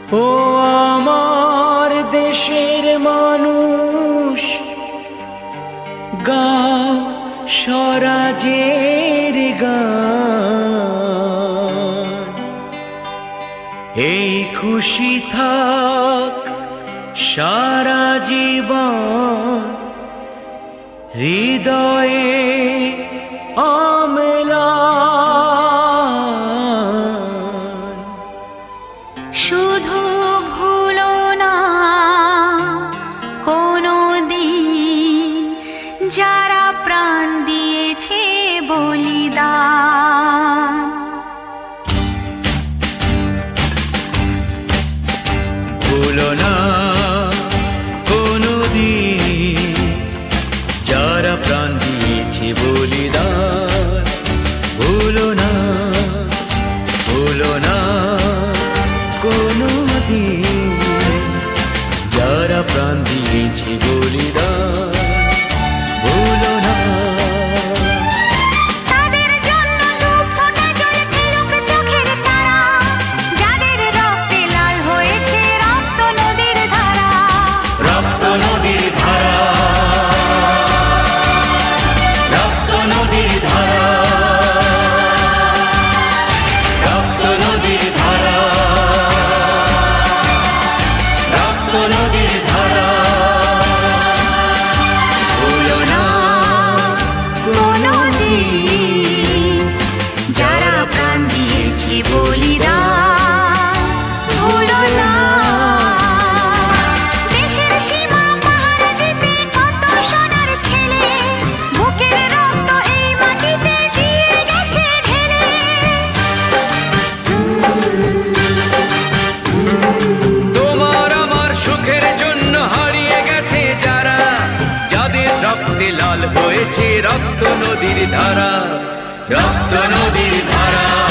ও আমার দেশের মানুষ, গাও স্বরাজের গান। এই খুশি থাক সারা জীবন হৃদয়ে অম্লান। শুধু ভুলো না কোনো দিন যারা প্রাণ দিয়েছে বলিদান। ভুলো না কোনো দিন যারা প্রাণ দিয়েছে বলিদান। ভুলো না, ভুলো না কোনো দিন যারা প্রাণ দিয়েছে বলিদান। ভুলো না। তাদের জন্য দুঃখ ফোঁটা জল ফেলুক চোখের তারা, যাদের রক্তে লাল হয়েছে রক্ত নদীর ধারা। রক্ত নদীর ধারা, রক্ত নদীর ধারা, রক্ত নদীর ধারা, রক্ত নদীর ধারা। ভুলো না কোনো দিন যারা প্রাণ দিয়েছে বলিদান। ভুলো না দেশের সীমা পাহারা যেতে কত সোনার ছেলে বুকের রক্ত এই মাটিতে দিয়ে গেছে ঢেলে। তোমার আমার সুখের জন্য হারিয়ে গেছে যারা, যাদের রক্তে লাল হয়েছে রক্ত নদীর ধারা। রক্ত নদীর ধারা।